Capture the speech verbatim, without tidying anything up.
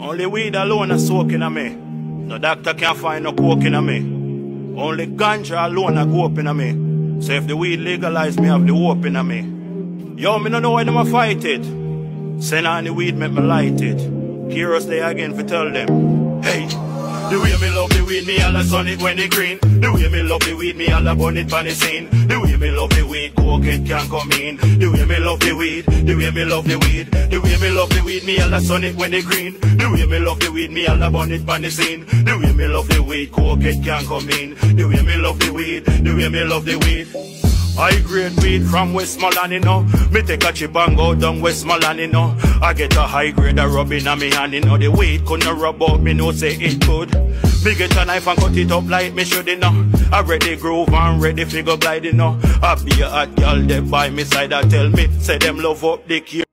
Only weed alone a soaking on me. No doctor can't find no coke in me. Only ganja alone a go up in me. So if the weed legalize, me have the hope in me. Yo, me no know why them a fight it. Send on the weed, make me light it. Careous day again for tell them, hey. The way me love the weed, me all a sun it when it green. The way me love the weed, me all a burn it on the scene. The way me love the weed, coke it can come in. The way me love the weed, the way me love the weed. The way me love the weed, me all a sun it when it green. The way me love the weed, me all a burn it on the scene. The way me love the weed, coke it can come in. The way me love the weed, the way me love the weed. High grade weed from Westmoreland, you know. Me take a chip and go down Westmoreland, you know. I get a high grade a rubbing on me hand, you know. The weed couldn't rub out, me know say it could. Me get a knife and cut it up like me should, you know. I ready groove and ready figure glide, you know. I be a hot girl there by me side, I tell me, say them love up the Careous.